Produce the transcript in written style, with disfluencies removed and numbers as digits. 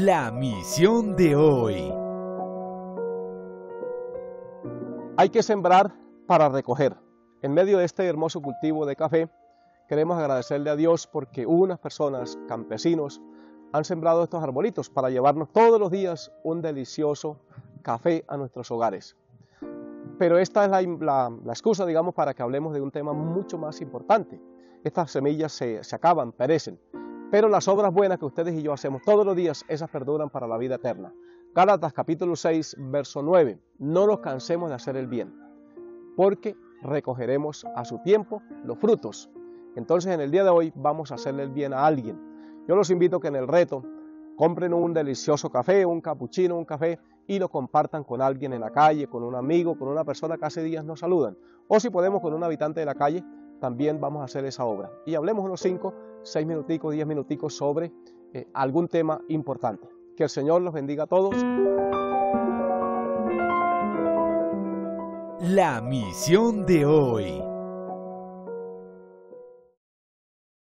La misión de hoy. Hay que sembrar para recoger. En medio de este hermoso cultivo de café, queremos agradecerle a Dios porque unas personas, campesinos, han sembrado estos arbolitos para llevarnos todos los días un delicioso café a nuestros hogares. Pero esta es la excusa, digamos, para que hablemos de un tema mucho más importante. Estas semillas se acaban, perecen, pero las obras buenas que ustedes y yo hacemos todos los días, esas perduran para la vida eterna. Gálatas capítulo 6, verso 9, no nos cansemos de hacer el bien, porque recogeremos a su tiempo los frutos. Entonces en el día de hoy vamos a hacerle el bien a alguien. Yo los invito a que en el reto compren un delicioso café, un capuchino, un café y lo compartan con alguien en la calle, con un amigo, con una persona que hace días nos saludan. O si podemos con un habitante de la calle, también vamos a hacer esa obra. Y hablemos unos 5, 6 minuticos, 10 minuticos sobre algún tema importante. Que el Señor los bendiga a todos. La misión de hoy.